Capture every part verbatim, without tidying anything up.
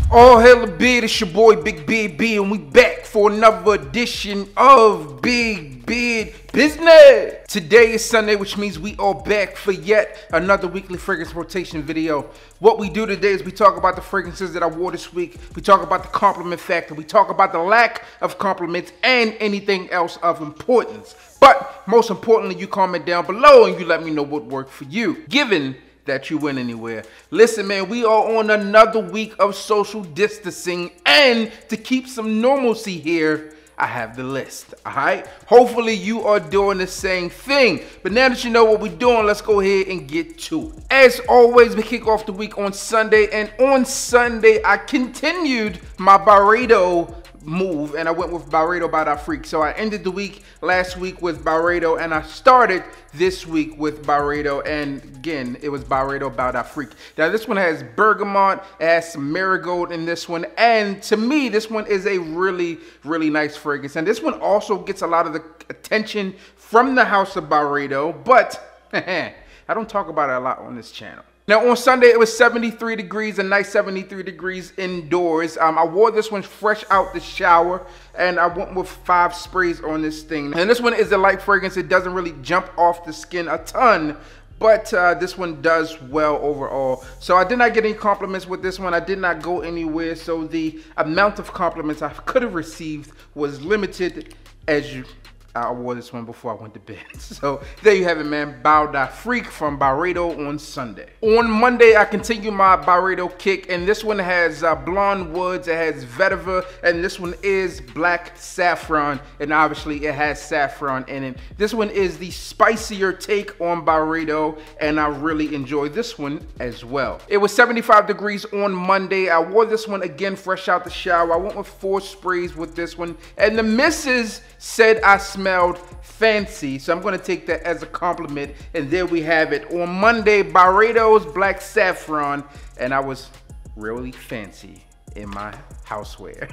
All hail the beard, it's your boy Big Beard B, and we back for another edition of Big Beard Business. Today is Sunday, which means we are back for yet another weekly fragrance rotation video. What we do today is we talk about the fragrances that I wore this week, we talk about the compliment factor, we talk about the lack of compliments, and anything else of importance. But most importantly, you comment down below and you let me know what worked for you, given that you went anywhere. Listen, man, we are on another week of social distancing, and to keep some normalcy here, I have the list, all right? Hopefully you are doing the same thing. But now that you know what we're doing, let's go ahead and get to it. As always, we kick off the week on Sunday, and on Sunday, I continued my Byredo move, and I went with Byredo by D'Afrique. So I ended the week last week with Byredo, and I started this week with Byredo, and again, it was Byredo by D'Afrique. Now this one has bergamot, it has some marigold in this one, and to me, this one is a really, really nice fragrance. And this one also gets a lot of the attention from the house of Byredo, but I don't talk about it a lot on this channel. Now on Sunday, it was seventy-three degrees, a nice seventy-three degrees indoors. Um, I wore this one fresh out the shower, and I went with five sprays on this thing. And this one is a light fragrance. It doesn't really jump off the skin a ton, but uh, this one does well overall. So I did not get any compliments with this one. I did not go anywhere, so the amount of compliments I could have received was limited, as you I wore this one before I went to bed. So there you have it, man. By D'Afrique from Byredo on Sunday. On Monday, I continue my Byredo kick, and this one has uh, blonde woods, it has vetiver, and this one is black saffron, and obviously it has saffron in it. This one is the spicier take on Byredo, and I really enjoy this one as well. It was seventy-five degrees on Monday. I wore this one again fresh out the shower. I went with four sprays with this one, and the missus said I smelled fancy, so I'm going to take that as a compliment, and there we have it. On Monday, Byredo's black saffron, and I was really fancy in my houseware.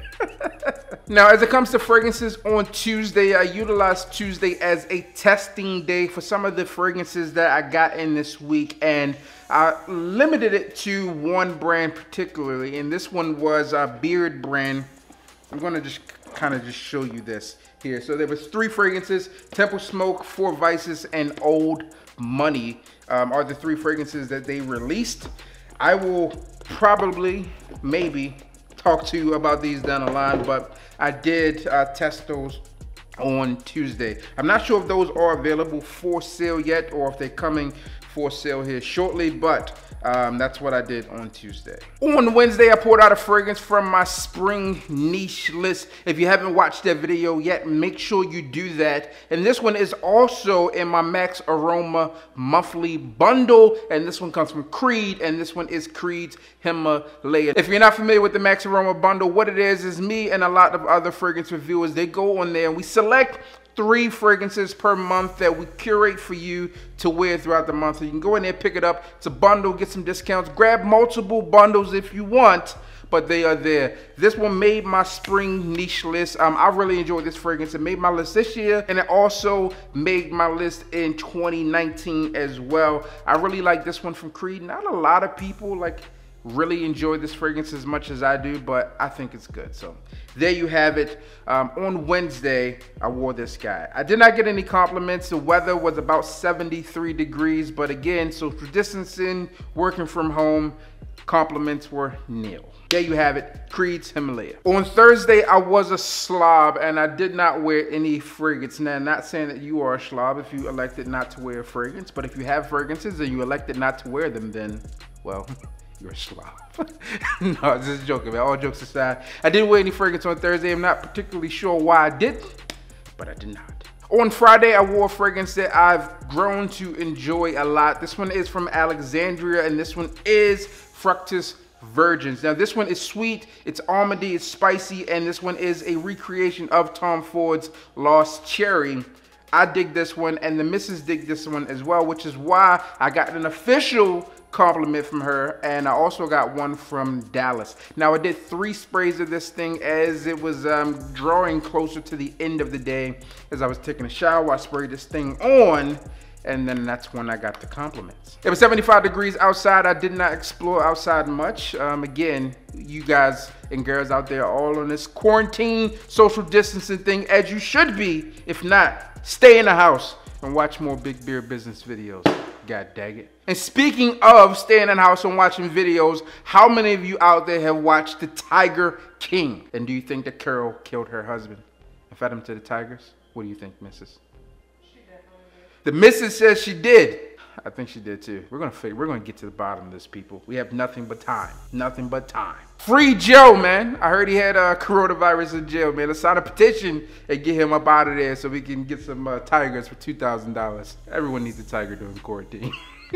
Now, as it comes to fragrances on Tuesday, I utilized Tuesday as a testing day for some of the fragrances that I got in this week, and I limited it to one brand particularly, and this one was a Beard brand. I'm going to just kind of just show you this here. So there was three fragrances: Temple Smoke, Four Vices, and Old Money um, are the three fragrances that they released. I will probably, maybe, talk to you about these down the line, but I did uh, test those on Tuesday. I'm not sure if those are available for sale yet or if they're coming for sale here shortly, but Um, that's what I did on Tuesday. On Wednesday, I poured out a fragrance from my spring niche list. If you haven't watched that video yet, make sure you do that. And this one is also in my Max Aroma monthly bundle, and this one comes from Creed, and this one is Creed's Himalaya. If you're not familiar with the Max Aroma bundle, what it is is me and a lot of other fragrance reviewers, they go on there and we select three fragrances per month that we curate for you to wear throughout the month. So you can go in there, pick it up. It's a bundle, get some discounts, grab multiple bundles if you want, but they are there. This one made my spring niche list. Um, I really enjoyed this fragrance. It made my list this year, and it also made my list in twenty nineteen as well. I really like this one from Creed. Not a lot of people like really enjoy this fragrance as much as I do, but I think it's good. So there you have it. Um, on Wednesday, I wore this guy. I did not get any compliments. The weather was about seventy-three degrees, but again, social distancing, working from home, compliments were nil. There you have it, Creed's Himalaya. On Thursday, I was a slob, and I did not wear any fragrance. Now, not saying that you are a slob if you elected not to wear a fragrance, but if you have fragrances and you elected not to wear them, then, well, you're a slob. No, just joking, man. All jokes aside, I didn't wear any fragrance on Thursday. I'm not particularly sure why I did, but I did not. On Friday, I wore a fragrance that I've grown to enjoy a lot. This one is from Alexandria, and this one is Fructus Virgins. Now, this one is sweet, it's almondy, it's spicy, and this one is a recreation of Tom Ford's Lost Cherry. I dig this one, and the missus dig this one as well, which is why I got an official compliment from her, and I also got one from Dallas. Now, I did three sprays of this thing as it was um, drawing closer to the end of the day. As I was taking a shower, I sprayed this thing on, and then that's when I got the compliments. It was seventy-five degrees outside. I did not explore outside much. Um, again, you guys and girls out there all on this quarantine, social distancing thing, as you should be. If not, stay in the house and watch more Big Beard Business videos. God dang it. And speaking of staying in the house and watching videos, how many of you out there have watched The Tiger King? And do you think that Carol killed her husband and fed him to the tigers? What do you think, missus? She definitely did. The missus says she did. I think she did too. We're gonna figure, we're gonna get to the bottom of this, people. We have nothing but time. Nothing but time. Free Joe, man. I heard he had uh, coronavirus in jail, man. Let's sign a petition and get him up out of there so we can get some uh, tigers for two thousand dollars. Everyone needs a tiger during quarantine.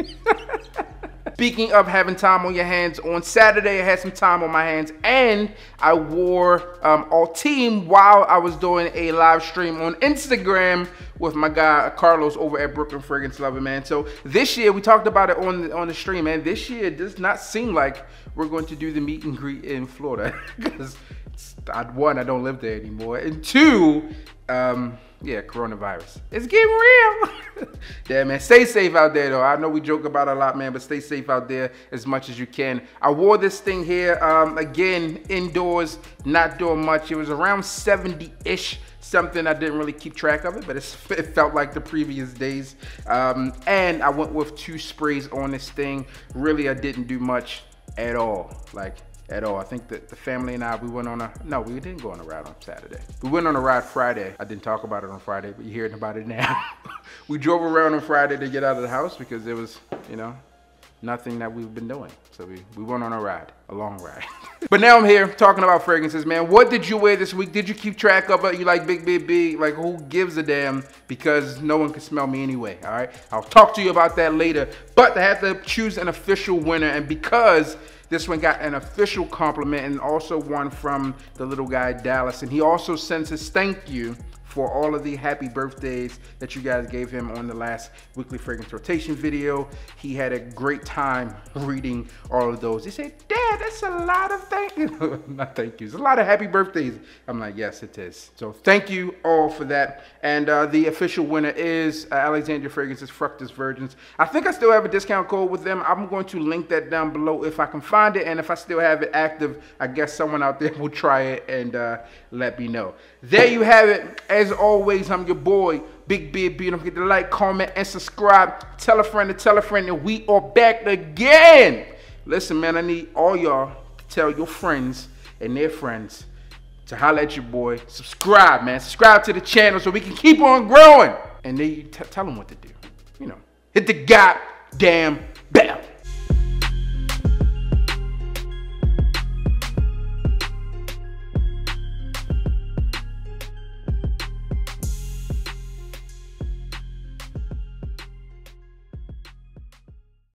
Speaking of having time on your hands, on Saturday I had some time on my hands and I wore um, all team while I was doing a live stream on Instagram with my guy Carlos over at Brooklyn Fragrance Lover, man. So this year, we talked about it on the, on the stream, man. This year does not seem like we're going to do the meet and greet in Florida because one, I don't live there anymore, and two, um, yeah, coronavirus. It's getting real. Yeah, man, stay safe out there, though. I know we joke about it a lot, man, but stay safe out there as much as you can. I wore this thing here, um, again, indoors, not doing much. It was around seventy-ish, something. I didn't really keep track of it, but it's, it felt like the previous days. Um, and I went with two sprays on this thing. Really, I didn't do much at all. Like, at all. I think that the family and I, we went on a, no, we didn't go on a ride on Saturday. We went on a ride Friday. I didn't talk about it on Friday, but you're hearing about it now. We drove around on Friday to get out of the house because there was, you know, nothing that we've been doing. So we, we went on a ride, a long ride. But now I'm here talking about fragrances, man. What did you wear this week? Did you keep track of it? You like big, big, big? Like, who gives a damn? Because no one can smell me anyway, all right? I'll talk to you about that later. But I have to choose an official winner, and because this one got an official compliment and also one from the little guy Dallas, and he also sends his thank you for all of the happy birthdays that you guys gave him on the last weekly fragrance rotation video. He had a great time reading all of those. He said, Dad, that's a lot of thank you. Not thank yous, a lot of happy birthdays. I'm like, yes, it is. So thank you all for that. And uh, the official winner is uh, Alexandria Fragrances Fructus Virgins. I think I still have a discount code with them. I'm going to link that down below if I can find it. And if I still have it active, I guess someone out there will try it and uh, let me know. There you have it. As always, I'm your boy, Big Beard B. Don't forget to like, comment, and subscribe. Tell a friend to tell a friend, and we are back again. Listen, man, I need all y'all to tell your friends and their friends to holler at your boy. Subscribe, man. Subscribe to the channel so we can keep on growing. And then you tell them what to do. You know, hit the goddamn bell.